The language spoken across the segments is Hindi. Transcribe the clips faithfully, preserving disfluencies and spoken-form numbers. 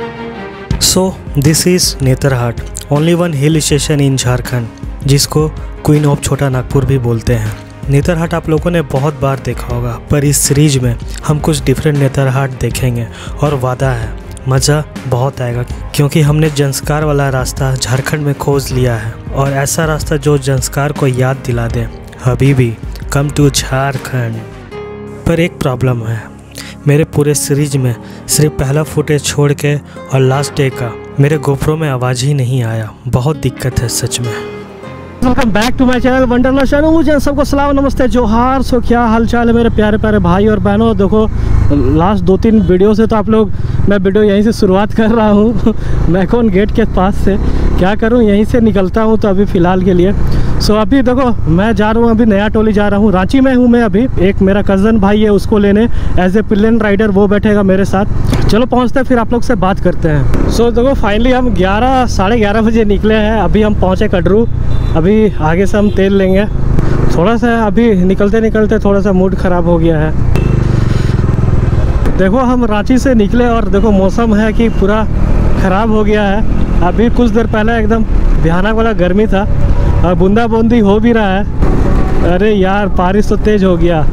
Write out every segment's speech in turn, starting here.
So this is Netarhat, only one hill station in Jharkhand, जिसको क्वीन ऑफ छोटा नागपुर भी बोलते हैं। नेतरहाट आप लोगों ने बहुत बार देखा होगा, पर इस सीरीज में हम कुछ डिफरेंट नेतरहाट देखेंगे और वादा है मज़ा बहुत आएगा, क्योंकि हमने जंस्कार वाला रास्ता झारखंड में खोज लिया है और ऐसा रास्ता जो जंस्कार को याद दिला दे, हबीबी कम टू झारखंड। पर एक प्रॉब्लम है, मेरे पूरे सीरीज में सिर्फ पहला फुटेज छोड़ के और लास्ट डे का मेरे गोप्रो में आवाज़ ही नहीं आया। बहुत दिक्कत है सच में। Welcome back to my channel wanderlust channel. सबको सलाम नमस्ते जोहार। सो क्या हाल चाल है मेरे प्यारे प्यारे भाई और बहनों। देखो लास्ट दो तीन वीडियो से तो आप लोग, मैं वीडियो यहीं से शुरुआत कर रहा हूँ मैकॉन गेट के पास से। क्या करूँ, यहीं से निकलता हूँ तो अभी फ़िलहाल के लिए। सो अभी देखो मैं जा रहा हूँ, अभी नया टोली जा रहा हूँ। रांची में हूँ मैं अभी। एक मेरा कज़न भाई है, उसको लेने एज ए पिलियन राइडर, वो बैठेगा मेरे साथ। चलो पहुँचते हैं, फिर आप लोग से बात करते हैं। सो so, देखो फाइनली हम ग्यारह साढ़े ग्यारह बजे निकले हैं। अभी हम पहुँचे कटरू। अभी आगे से हम तेल लेंगे। थोड़ा सा अभी निकलते निकलते थोड़ा सा मूड ख़राब हो गया है। देखो हम रांची से निकले और देखो मौसम है कि पूरा ख़राब हो गया है। अभी कुछ देर पहले एकदम भयानक वाला गर्मी था और बूंदा बूंदी हो भी रहा है। अरे यार बारिश तो तेज़ हो गया।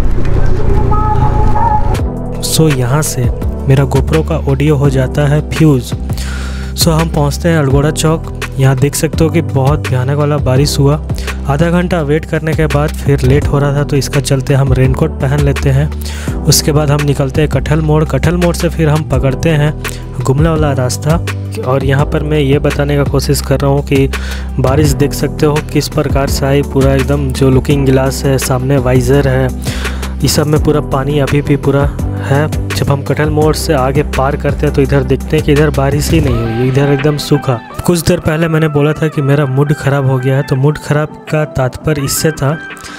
सो so, यहाँ से मेरा गोप्रो का ऑडियो हो जाता है फ्यूज़। सो so, हम पहुँचते हैं अड़गोड़ा चौक। यहाँ देख सकते हो कि बहुत भयानक वाला बारिश हुआ। आधा घंटा वेट करने के बाद फिर लेट हो रहा था, तो इसका चलते हम रेनकोट पहन लेते हैं। उसके बाद हम निकलते हैं कटहल मोड़। कटहल मोड़ से फिर हम पकड़ते हैं गुमला वाला रास्ता। और यहाँ पर मैं ये बताने का कोशिश कर रहा हूँ कि बारिश देख सकते हो किस प्रकार से आई। पूरा एकदम जो लुकिंग गिलास है, सामने वाइज़र है, इस सब में पूरा पानी अभी भी पूरा है। जब हम कटहल मोड़ से आगे पार करते हैं तो इधर देखते हैं कि इधर बारिश ही नहीं हुई, इधर एकदम सूखा। कुछ देर पहले मैंने बोला था कि मेरा मूड ख़राब हो गया है, तो मूड ख़राब का तात्पर्य इससे था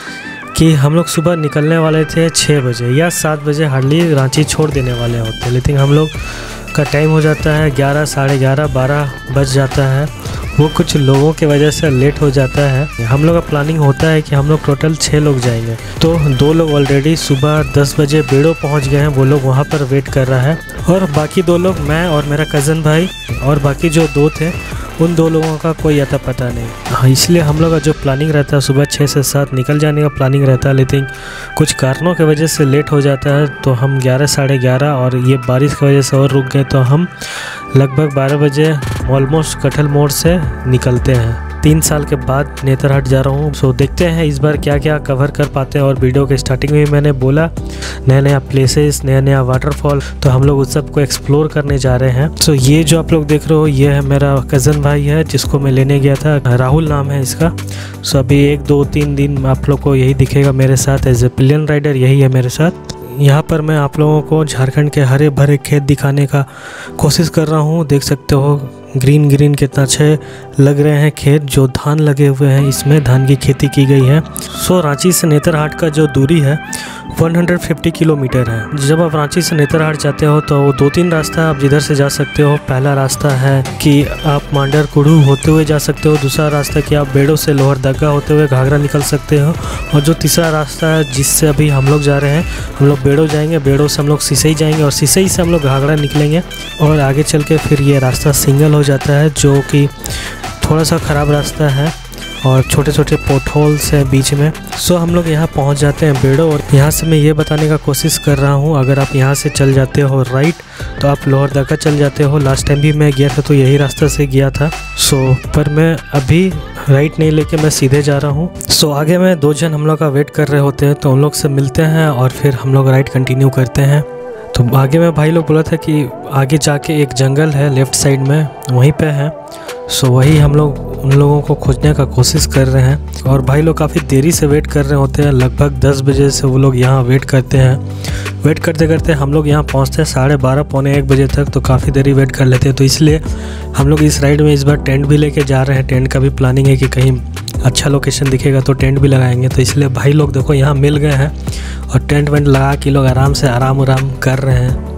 कि हम लोग सुबह निकलने वाले थे छः बजे या सात बजे हार्डली रांची छोड़ देने वाले होते, लेकिन हम लोग का टाइम हो जाता है ग्यारह साढ़े ग्यारह बारह बज जाता है। वो कुछ लोगों के वजह से लेट हो जाता है। हम लोग का प्लानिंग होता है कि हम लोग टोटल छः लोग जाएंगे, तो दो लोग ऑलरेडी सुबह दस बजे बेड़ो पहुंच गए हैं, वो लोग वहां पर वेट कर रहा है। और बाकी दो लोग, मैं और मेरा कज़न भाई, और बाकी जो दो थे उन दो लोगों का कोई अता पता नहीं। हाँ, इसलिए हम लोग का जो प्लानिंग रहता है सुबह छः से सात निकल जाने का प्लानिंग रहता है, लेकिन कुछ कारणों की वजह से लेट हो जाता है। तो हम ग्यारह साढ़े ग्यारह और ये बारिश की वजह से और रुक गए, तो हम लगभग बारह बजे ऑलमोस्ट कटहल मोड़ से निकलते हैं। तीन साल के बाद नेतरहाट जा रहा हूँ। सो देखते हैं इस बार क्या क्या कवर कर पाते हैं। और वीडियो के स्टार्टिंग में मैंने बोला नया नया प्लेसेस, नया नया वाटरफॉल, तो हम लोग उस सब को एक्सप्लोर करने जा रहे हैं। सो ये जो आप लोग देख रहे हो ये है मेरा कज़न भाई है, जिसको मैं लेने गया था। राहुल नाम है इसका। सो अभी एक दो तीन दिन आप लोग को यही दिखेगा मेरे साथ एज ए पिलियन राइडर, यही है मेरे साथ। यहाँ पर मैं आप लोगों को झारखंड के हरे भरे खेत दिखाने का कोशिश कर रहा हूँ। देख सकते हो ग्रीन ग्रीन कितना अच्छे लग रहे हैं खेत, जो धान लगे हुए हैं, इसमें धान की खेती की गई है। सो रांची से नेतरहाट का जो दूरी है एक सौ पचास किलोमीटर है। जब आप रांची से नेतरहाट जाते हो तो दो तीन रास्ता आप जिधर से जा सकते हो। पहला रास्ता है कि आप मांडर कुड़ू होते हुए जा सकते हो। दूसरा रास्ता कि आप बेड़ो से लोहरदगा होते हुए घाघरा निकल सकते हो। और जो तीसरा रास्ता है जिससे अभी हम लोग जा रहे हैं, हम लोग बेड़ो जाएंगे, बेड़ो से हम लोग सिसई जाएंगे और सिसई से हम लोग घाघरा निकलेंगे। और आगे चल के फिर ये रास्ता सिंगल हो जाता है, जो कि थोड़ा सा ख़राब रास्ता है और छोटे छोटे पोर्ट होल्स हैं बीच में। सो हम लोग यहाँ पहुँच जाते हैं बेड़ो। और यहाँ से मैं ये बताने का कोशिश कर रहा हूँ, अगर आप यहाँ से चल जाते हो राइट तो आप लोहरदगा चल जाते हो। लास्ट टाइम भी मैं गया था तो यही रास्ता से गया था। सो पर मैं अभी राइट नहीं लेके मैं सीधे जा रहा हूँ। सो आगे में दो जन हम लोग का वेट कर रहे होते हैं, तो उन लोग से मिलते हैं और फिर हम लोग राइट कंटिन्यू करते हैं। तो आगे में भाई लोग बोला था कि आगे जाके एक जंगल है लेफ़्ट साइड में, वहीं पे है। सो वही हम लोग उन लोगों को खोजने का कोशिश कर रहे हैं। और भाई लोग काफ़ी देरी से वेट कर रहे होते हैं, लगभग दस बजे से वो लोग यहाँ वेट करते हैं। वेट करते करते हम लोग यहाँ पहुँचते हैं साढ़े बारह पौने एक बजे तक, तो काफ़ी देरी वेट कर लेते हैं। तो इसलिए हम लोग इस राइड में इस बार टेंट भी लेके जा रहे हैं। टेंट का भी प्लानिंग है कि कहीं अच्छा लोकेशन दिखेगा तो टेंट भी लगाएंगे। तो इसलिए भाई लोग देखो यहाँ मिल गए हैं और टेंट वेंट लगा के लोग आराम से आराम आराम कर रहे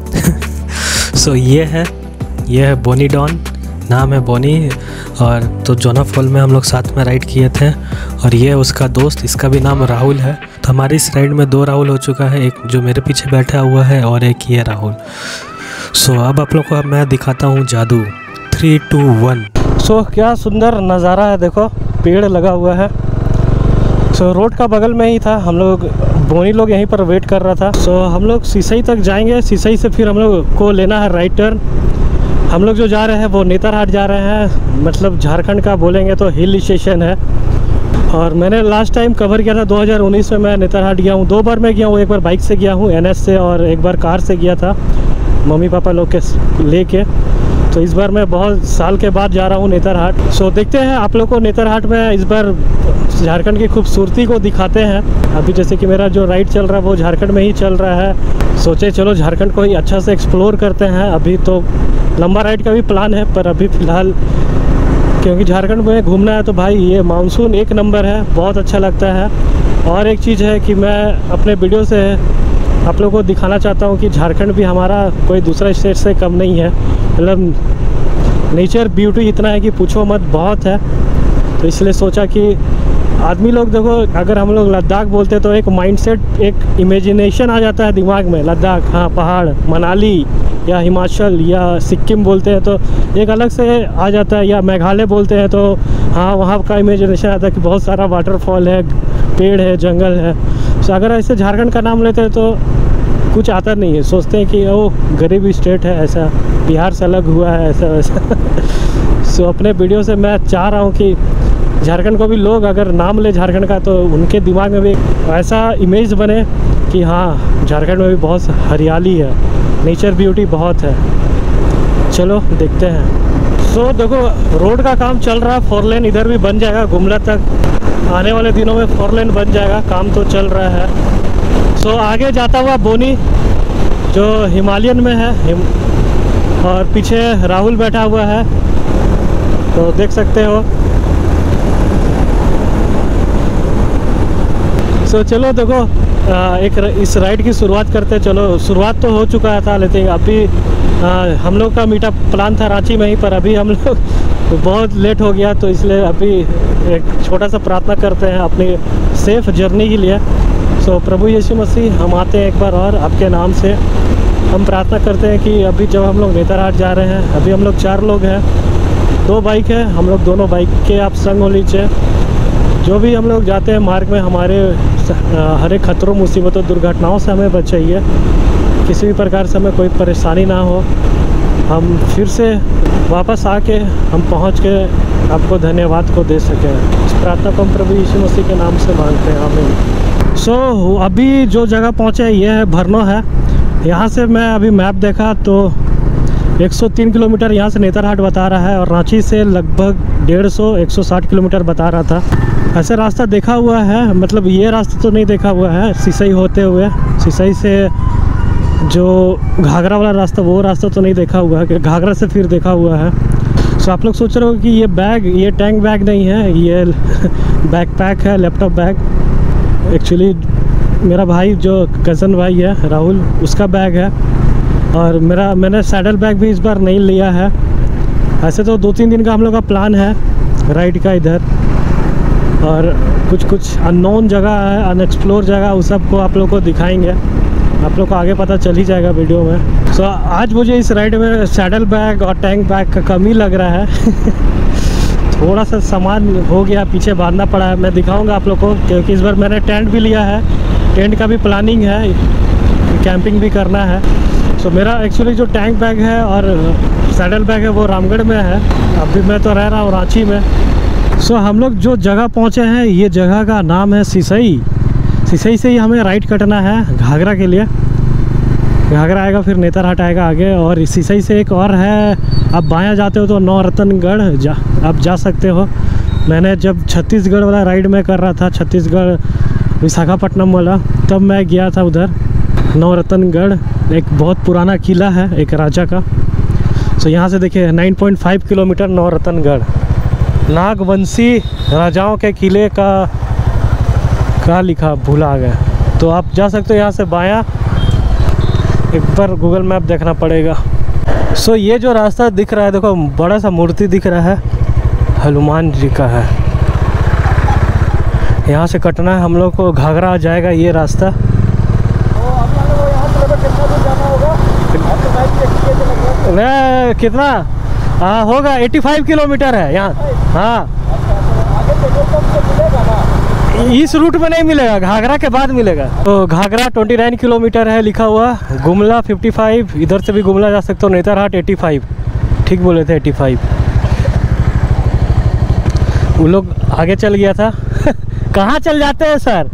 हैं। सो ये है ये है बोनी डॉन, नाम है बोनी। और तो जोना फॉल में हम लोग साथ में राइड किए थे। और ये उसका दोस्त, इसका भी नाम राहुल है। तो हमारी इस राइड में दो राहुल हो चुका है, एक जो मेरे पीछे बैठा हुआ है और एक ये राहुल। सो अब आप लोग को मैं दिखाता हूँ जादू। Three to one. सो क्या सुंदर नज़ारा है, देखो पेड़ लगा हुआ है। सो so, रोड का बगल में ही था, हम लोग बोनी लोग यहीं पर वेट कर रहा था। सो so, हम लोग सिसई तक जाएंगे, सिसई से फिर हम लोग को लेना है राइट टर्न। हम लोग जो जा रहे हैं वो नेतरहाट जा रहे हैं, मतलब झारखंड का बोलेंगे तो हिल स्टेशन है। और मैंने लास्ट टाइम कवर किया था दो हज़ार उन्नीस में, मैं नेतरहाट गया हूँ, दो बार मैं गया हूँ। एक बार बाइक से गया हूँ एन एस से, और एक बार कार से गया था मम्मी पापा लोग के लेके। तो इस बार मैं बहुत साल के बाद जा रहा हूँ नेतरहाट। सो देखते हैं आप लोग को नेतरहाट में इस बार झारखंड की खूबसूरती को दिखाते हैं। अभी जैसे कि मेरा जो राइड चल रहा है वो झारखंड में ही चल रहा है। सोचे चलो झारखंड को ही अच्छा से एक्सप्लोर करते हैं। अभी तो लंबा राइड का भी प्लान है, पर अभी फ़िलहाल क्योंकि झारखंड में घूमना है तो भाई ये मानसून एक नंबर है, बहुत अच्छा लगता है। और एक चीज़ है कि मैं अपने वीडियो से आप लोगों को दिखाना चाहता हूँ कि झारखंड भी हमारा कोई दूसरा स्टेट से कम नहीं है। मतलब नेचर ब्यूटी इतना है कि पूछो मत, बहुत है। तो इसलिए सोचा कि आदमी लोग देखो, अगर हम लोग लद्दाख बोलते तो एक माइंडसेट, एक इमेजिनेशन आ जाता है दिमाग में। लद्दाख, हाँ पहाड़, मनाली या हिमाचल या सिक्किम बोलते हैं तो एक अलग से आ जाता है। या मेघालय बोलते हैं तो हाँ वहाँ का इमेजिनेशन आता है कि बहुत सारा वाटरफॉल है, पेड़ है, जंगल है। तो अगर ऐसे झारखंड का नाम लेते हैं तो कुछ आता नहीं है, सोचते हैं कि वो गरीब स्टेट है, ऐसा बिहार से अलग हुआ है, ऐसा वैसा। सो अपने वीडियो से मैं चाह रहा हूँ कि झारखंड को भी लोग अगर नाम ले झारखंड का तो उनके दिमाग में भी ऐसा इमेज बने कि हाँ झारखंड में भी बहुत हरियाली है, नेचर ब्यूटी बहुत है। चलो देखते हैं। सो so, देखो रोड का काम चल रहा है, फोर लेन इधर भी बन जाएगा, गुमला तक आने वाले दिनों में फोर लेन बन जाएगा, काम तो चल रहा है। सो so, आगे जाता हुआ बोनी जो हिमालयन में है हिम, और पीछे राहुल बैठा हुआ है तो देख सकते हो। सो so, चलो देखो आ, एक इस राइड की शुरुआत करते हैं। चलो शुरुआत तो हो चुका था, लेकिन अभी आ, हम लोग का मीटअप प्लान था रांची में ही, पर अभी हम लोग बहुत लेट हो गया तो इसलिए अभी एक छोटा सा प्रार्थना करते हैं अपनी सेफ जर्नी के लिए। सो so, प्रभु यीशु मसीह, हम आते हैं एक बार और आपके नाम से हम प्रार्थना करते हैं कि अभी जब हम लोग नेतरहाट जा रहे हैं, अभी हम लोग चार लोग हैं, दो बाइक है, हम लोग दोनों बाइक के आप संग हो लीजिए। जो भी हम लोग जाते हैं मार्ग में, हमारे हर एक खतरों, मुसीबतों, दुर्घटनाओं से हमें बचाइए, किसी भी प्रकार से हमें कोई परेशानी ना हो। हम फिर से वापस आके हम पहुंच के आपको धन्यवाद को दे सकें। इस प्रार्थना को हम प्रभु यीशु मसीह के नाम से मांगते हैं, आमीन। सो so, अभी जो जगह पहुंचे ये है भरनो है। यहाँ से मैं अभी मैप देखा तो एक सौ तीन किलोमीटर यहाँ से नेतरहाट बता रहा है, और रांची से लगभग डेढ़ सौ एक सौ साठ किलोमीटर बता रहा था। ऐसे रास्ता देखा हुआ है, मतलब ये रास्ता तो नहीं देखा हुआ है सिसई होते हुए, सिसई से जो घाघरा वाला रास्ता वो रास्ता तो नहीं देखा हुआ है, कि घाघरा से फिर देखा हुआ है। सो आप लोग सोच रहे हो कि ये बैग, ये टैंक बैग नहीं है, ये बैकपैक है, लैपटॉप बैग। एक्चुअली मेरा भाई जो कज़न भाई है राहुल, उसका बैग है। और मेरा मैंने सैडल बैग भी इस बार नहीं लिया है। ऐसे तो दो तीन दिन का हम लोग का प्लान है राइड का इधर, और कुछ कुछ अननोन जगह है, अनएक्सप्लोर जगह, उस सब को आप लोग को दिखाएंगे। आप लोग को आगे पता चल ही जाएगा वीडियो में। सो so, आज मुझे इस राइड में सैडल बैग और टैंक बैग का कमी लग रहा है। थोड़ा सा सामान हो गया, पीछे बांधना पड़ा है, मैं दिखाऊंगा आप लोग को, क्योंकि इस बार मैंने टेंट भी लिया है, टेंट का भी प्लानिंग है, कैंपिंग भी करना है। सो so, मेरा एक्चुअली जो टैंक बैग है और सैडल बैग है वो रामगढ़ में है, अभी मैं तो रह रहा हूँ रांची में। सो so, हम लोग जो जगह पहुँचे हैं, ये जगह का नाम है सिसई। सिसई से ही हमें राइट कटना है घाघरा के लिए, घाघरा आएगा फिर नेतरहाट आएगा आगे, और सिसई से एक और है, आप बायां जाते हो तो नौरतनगढ़ जा आप जा सकते हो। मैंने जब छत्तीसगढ़ वाला राइड में कर रहा था, छत्तीसगढ़ विशाखापट्टनम वाला, तब मैं गया था उधर नौरतनगढ़, एक बहुत पुराना किला है एक राजा का। सो यहाँ से देखिए नौ पॉइंट पाँच किलोमीटर नौरतनगढ़, नागवंशी राजाओं के किले का क्या लिखा भूला आ गया। तो आप जा सकते हो यहाँ से बायां, एक बार गूगल मैप देखना पड़ेगा। सो so, ये जो रास्ता दिख रहा है, देखो बड़ा सा मूर्ति दिख रहा है, हनुमान जी का है। यहाँ से कटना है हम लोग को, घाघरा आ जाएगा ये रास्ता। तो मैं कितना हाँ होगा पचासी किलोमीटर है यहाँ। हाँ इस रूट में नहीं मिलेगा, घाघरा के बाद मिलेगा। तो घाघरा उनतीस किलोमीटर है लिखा हुआ, गुमला पचपन, इधर से भी गुमला जा सकते हो, नेतरहाट पचासी, ठीक बोले थे पचासी। वो लोग आगे चल गया था। कहाँ चल जाते हैं सर?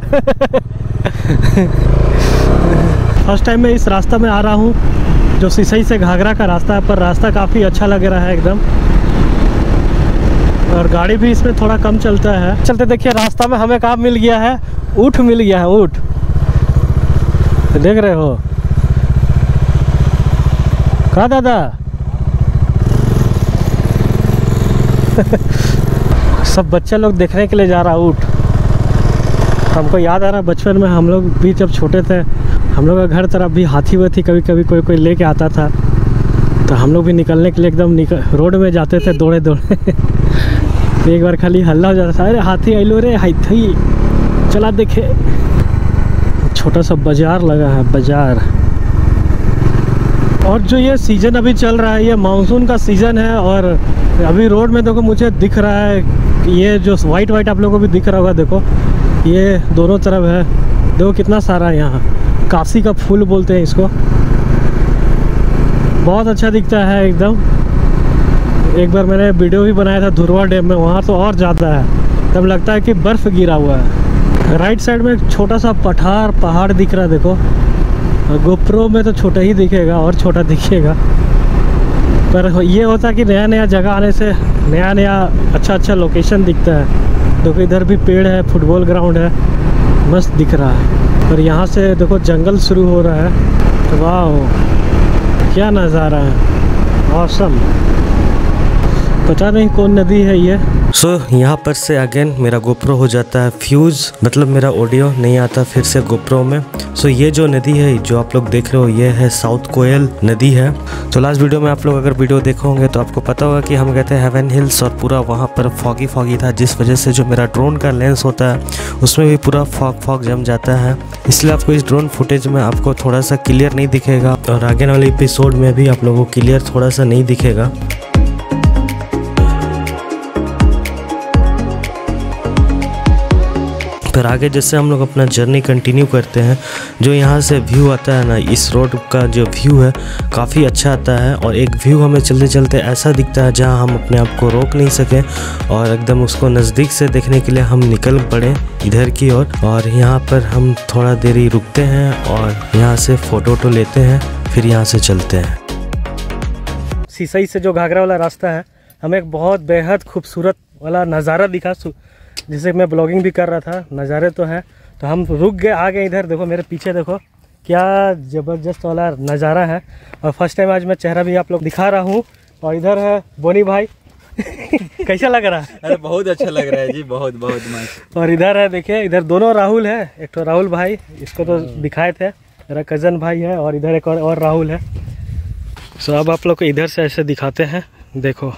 फर्स्ट टाइम मैं इस रास्ता में आ रहा हूँ जो सिसई से घाघरा का रास्ता है, पर रास्ता काफ़ी अच्छा लग रहा है एकदम, और गाड़ी भी इसमें थोड़ा कम चलता है। चलते देखिए रास्ता में हमें काम मिल गया है, ऊँट मिल गया है, ऊँट देख रहे हो। कहा दादा? सब बच्चे लोग देखने के लिए जा रहा ऊँट। हमको याद आ रहा बचपन में हम लोग भी जब छोटे थे, हम लोग का घर तरफ भी हाथी वाथी कभी कभी कोई कोई लेके आता था, तो हम लोग भी निकलने के लिए एकदम निकल रोड में जाते थे दौड़े दौड़े। तो एक बार खाली हल्ला हो जाता था, अरे हाथी आइलो रे हाथी, चला देखे। छोटा सा बाजार लगा है, बाजार। और जो ये सीज़न अभी चल रहा है, ये मानसून का सीज़न है, और अभी रोड में देखो मुझे दिख रहा है, ये जो वाइट वाइट आप लोगों को भी दिख रहा होगा, देखो ये दोनों तरफ है, देखो कितना सारा यहाँ काशी का फूल बोलते हैं इसको। बहुत अच्छा दिखता है एकदम। एक बार मैंने वीडियो भी बनाया था धुरवा डैम में, वहाँ तो और ज़्यादा है, तब लगता है कि बर्फ़ गिरा हुआ है। राइट साइड में एक छोटा सा पठार पहाड़ दिख रहा है, देखो गोप्रो में तो छोटा ही दिखेगा और छोटा दिखेगा, पर ये होता है कि नया नया जगह आने से नया नया अच्छा अच्छा लोकेशन दिखता है। देखो इधर भी पेड़ है, फुटबॉल ग्राउंड है, मस्त दिख रहा है। और यहाँ से देखो जंगल शुरू हो रहा है, वाह क्या नज़ारा है, ऑसम। पता नहीं कौन नदी है ये। सो so, यहाँ पर से अगेन मेरा गोप्रो हो जाता है फ्यूज़, मतलब मेरा ऑडियो नहीं आता फिर से गोप्रो में। सो so, ये जो नदी है जो आप लोग देख रहे हो, ये है साउथ कोयल नदी है। तो लास्ट वीडियो में आप लोग अगर वीडियो देखोगे तो आपको पता होगा कि हम गए थे हेवन हिल्स, और पूरा वहाँ पर फॉगी फॉगी था, जिस वजह से जो मेरा ड्रोन का लेंस होता है उसमें भी पूरा फॉग फॉग जम जाता है, इसलिए आपको इस ड्रोन फुटेज में आपको थोड़ा सा क्लियर नहीं दिखेगा, और आगे वाले एपिसोड में भी आप लोगों को क्लियर थोड़ा सा नहीं दिखेगा। फिर आगे जैसे हम लोग अपना जर्नी कंटिन्यू करते हैं, जो यहाँ से व्यू आता है ना, इस रोड का जो व्यू है काफ़ी अच्छा आता है, और एक व्यू हमें चलते चलते ऐसा दिखता है जहाँ हम अपने आप को रोक नहीं सकें, और एकदम उसको नज़दीक से देखने के लिए हम निकल पड़े इधर की ओर। और, और यहाँ पर हम थोड़ा देरी रुकते हैं और यहाँ से फ़ोटो वोटो लेते हैं, फिर यहाँ से चलते हैं। सिसई से जो घाघरा वाला रास्ता है, हमें एक बहुत बेहद खूबसूरत वाला नज़ारा दिखा, जिसे मैं ब्लॉगिंग भी कर रहा था। नज़ारे तो है, तो हम रुक गए, आ गए इधर। देखो मेरे पीछे, देखो क्या ज़बरदस्त वाला नज़ारा है, और फर्स्ट टाइम आज मैं चेहरा भी आप लोग दिखा रहा हूँ। और इधर है बोनी भाई। कैसा लग रहा है? अरे बहुत अच्छा लग रहा है जी, बहुत बहुत मस्त। और इधर है, देखिए इधर दोनों राहुल है, एक तो राहुल भाई, इसको तो दिखाए थे, मेरा कज़न भाई है, और इधर एक और, और राहुल है। सो अब आप लोग को इधर से ऐसे दिखाते हैं, देखो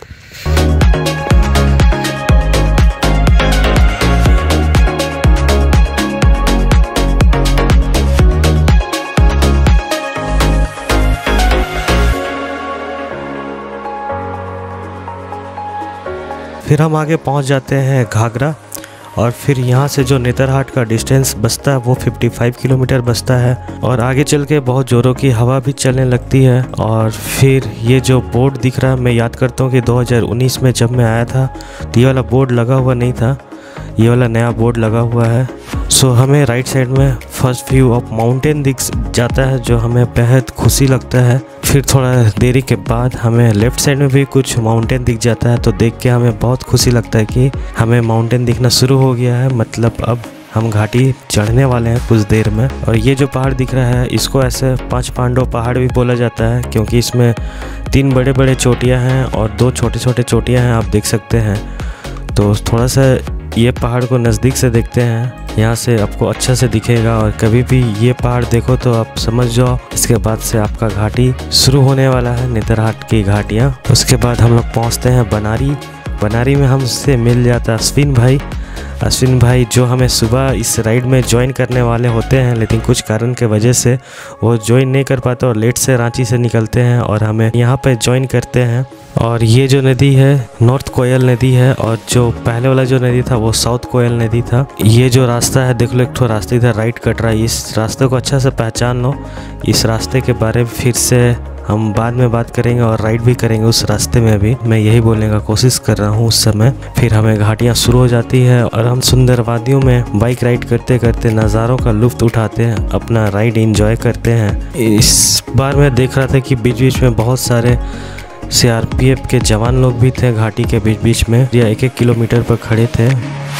फिर हम आगे पहुंच जाते हैं घाघरा, और फिर यहाँ से जो नेतरहाट का डिस्टेंस बचता है वो पचपन किलोमीटर बचता है, और आगे चल के बहुत ज़ोरों की हवा भी चलने लगती है। और फिर ये जो बोर्ड दिख रहा है, मैं याद करता हूँ कि दो हज़ार उन्नीस में जब मैं आया था तो ये वाला बोर्ड लगा हुआ नहीं था, ये वाला नया बोर्ड लगा हुआ है। सो हमें राइट साइड में फर्स्ट व्यू ऑफ माउंटेन दिख जाता है, जो हमें बेहद खुशी लगता है। फिर थोड़ा देरी के बाद हमें लेफ़्ट साइड में भी कुछ माउंटेन दिख जाता है, तो देख के हमें बहुत खुशी लगता है कि हमें माउंटेन दिखना शुरू हो गया है, मतलब अब हम घाटी चढ़ने वाले हैं कुछ देर में। और ये जो पहाड़ दिख रहा है, इसको ऐसे पांच पांडव पहाड़ भी बोला जाता है, क्योंकि इसमें तीन बड़े बड़े चोटियाँ हैं और दो छोटे छोटे चोटियाँ हैं, आप देख सकते हैं। तो थोड़ा सा ये पहाड़ को नज़दीक से देखते हैं, यहाँ से आपको अच्छा से दिखेगा, और कभी भी ये पहाड़ देखो तो आप समझ जाओ इसके बाद से आपका घाटी शुरू होने वाला है, नेतरहाट की घाटियाँ। उसके बाद हम लोग पहुँचते हैं बनारी। बनारी में हमसे मिल जाता है अश्विन भाई। अश्विन भाई जो हमें सुबह इस राइड में ज्वाइन करने वाले होते हैं, लेकिन कुछ कारण के वजह से वो ज्वाइन नहीं कर पाते और लेट से रांची से निकलते हैं और हमें यहाँ पे ज्वाइन करते हैं। और ये जो नदी है नॉर्थ कोयल नदी है और जो पहले वाला जो नदी था वो साउथ कोयल नदी था। ये जो रास्ता है देख लो, एक ठो रास्ते इधर राइट कट रहा है, इस रास्ते को अच्छा से पहचान लो। इस रास्ते के बारे में फिर से हम बाद में बात करेंगे और राइड भी करेंगे उस रास्ते में। भी मैं यही बोलने का कोशिश कर रहा हूँ उस समय। फिर हमें घाटियाँ शुरू हो जाती है और हम सुंदर वादियों में बाइक राइड करते करते नज़ारों का लुत्फ़ उठाते हैं, अपना राइड एंजॉय करते हैं। इस बार मैं देख रहा था कि बीच बीच में बहुत सारे सी आर पी एफ के जवान लोग भी थे घाटी के बीच बीच में, या एक एक किलोमीटर पर खड़े थे।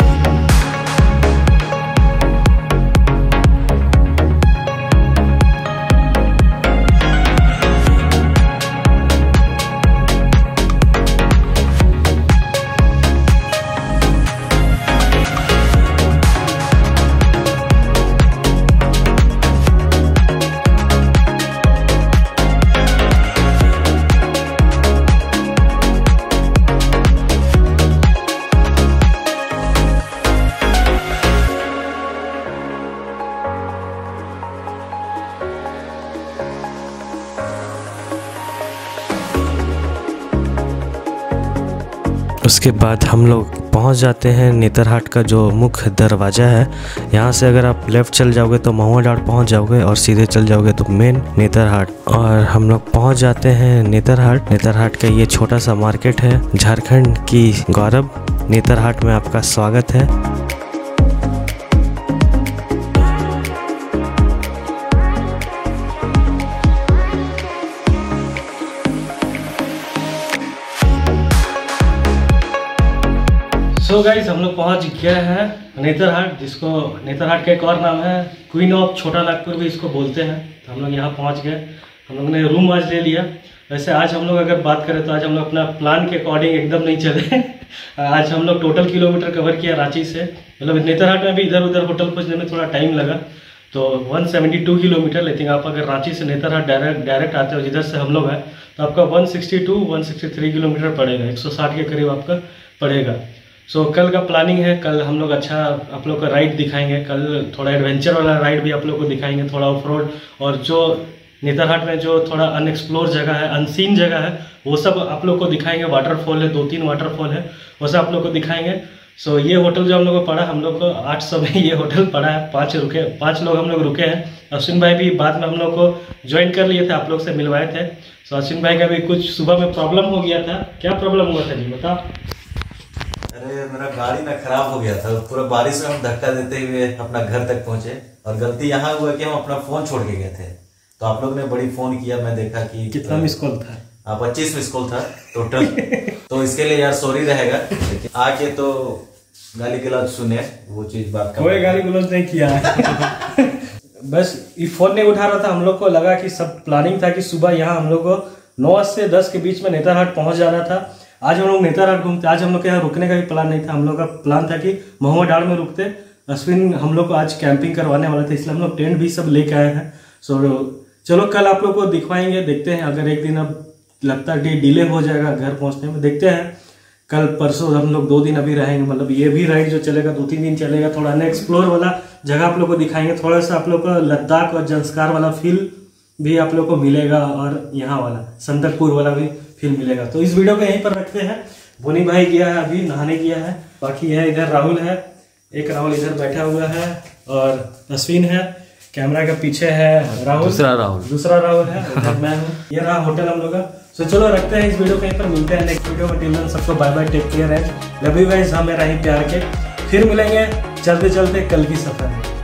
उसके बाद हम लोग पहुंच जाते हैं नेतरहाट का जो मुख्य दरवाज़ा है। यहाँ से अगर आप लेफ़्ट चल जाओगे तो महुआ डाँड़ पहुँच जाओगे और सीधे चल जाओगे तो मेन नेतरहाट। और हम लोग पहुँच जाते हैं नेतरहाट। नेतरहाट का ये छोटा सा मार्केट है। झारखंड की गौरव नेतरहाट में आपका स्वागत है। सो गाइस हम लोग पहुंच गए हैं नेतरहाट, जिसको नेतरहाट का एक और नाम है क्वीन ऑफ छोटा नागपुर भी इसको बोलते हैं। तो हम लोग यहाँ पहुंच गए। हम लोग ने रूम आज ले लिया। वैसे आज हम लोग अगर बात करें तो आज हम लोग अपना प्लान के अकॉर्डिंग एकदम नहीं चले। आज हम लोग टोटल किलोमीटर कवर किया रांची से, मतलब नेतरहाट में भी इधर उधर होटल खोजने में थोड़ा टाइम लगा, तो एक सौ बहत्तर किलोमीटर। लेकिन आप अगर रांची से नेतरहाट डायरेक्ट डायरेक्ट आते हो जिधर से हम लोग हैं तो आपका एक सौ बासठ एक सौ तिरसठ किलोमीटर पड़ेगा, एक सौ साठ के करीब आपका पड़ेगा। सो so, कल का प्लानिंग है, कल हम लोग अच्छा आप लोग का राइड दिखाएंगे। कल थोड़ा एडवेंचर वाला राइड भी आप लोग को दिखाएंगे, थोड़ा ऑफ रोड, और जो नेतरहाट में जो थोड़ा अनएक्सप्लोर जगह है, अनसीन जगह है, वो सब आप लोग को दिखाएंगे। वाटरफॉल है, दो तीन वाटरफॉल है, वो सब आप लोग को दिखाएंगे। सो so, ये होटल जो हम लोग को पड़ा, हम लोग को आठ सौ में ये होटल पड़ा है। पाँच रुके पाँच लोग हम लोग रुके हैं। अश्विन भाई भी बाद में हम लोग को ज्वाइन कर लिए थे, आप लोग से मिलवाए थे। सो so, अश्विन भाई का भी कुछ सुबह में प्रॉब्लम हो गया था। क्या प्रॉब्लम हुआ था जी बता। अरे मेरा गाड़ी ना खराब हो गया था, पूरा बारिश में हम धक्का देते हुए अपना घर तक पहुंचे। और गलती यहाँ हुआ कि हम अपना फोन छोड़ के गए थे, तो आप लोग ने बड़ी फोन किया। मैं देखा कि कितना मिस कॉल था, हाँ पच्चीस मिस कॉल था टोटल। तो इसके लिए यार सॉरी रहेगा, लेकिन आके तो गाली गलौज सुने, वो चीज बात का कोई गाली गलौज नहीं किया है। बस ये फोन नहीं उठा रहा था। हम लोग को लगा कि सब प्लानिंग था कि सुबह यहाँ हम लोग को नौ से दस के बीच में नेतरहाट पहुंच जाना था। आज हम लोग नेतरहाट घूमते, आज हम लोग के यहाँ रुकने का भी प्लान नहीं था। हम लोग का प्लान था कि महुआ डाँड़ में रुकते। अश्विन हम लोग को आज कैंपिंग करवाने वाला था, इसलिए हम लोग टेंट भी सब लेके आए हैं। सो चलो कल आप लोग को दिखवाएंगे, देखते हैं। अगर एक दिन अब लगता है डिले हो जाएगा घर पहुंचने में, देखते हैं। कल परसों हम लोग दो दिन अभी रहेंगे, मतलब ये भी राइड जो चलेगा दो तीन दिन चलेगा। थोड़ा अनएक्सप्लोर वाला जगह आप लोग को दिखाएंगे, थोड़ा सा आप लोग को लद्दाख और जंस्कार वाला फील भी आप लोग को मिलेगा, और यहाँ वाला संदकपुर वाला भी फील मिलेगा। तो इस वीडियो को यहीं पर रखते हैं। बोनी भाई गया है अभी नहाने गया है, बाकी है इधर राहुल है, एक राहुल इधर बैठा हुआ है, और अश्विन है। कैमरा के पीछे है राहुल, दूसरा राहुल दूसरा राहुल है, मैं हूँ। ये रहा होटल हम लोग का। सो चलो रखते हैं इस वीडियो को यहीं पर, मिलते हैं नेक्स्ट वीडियो में। टिल देन सबको bye bye, take care and love you guys. हमें रही प्यार के, फिर मिलेंगे चलते चलते कल की सफर में।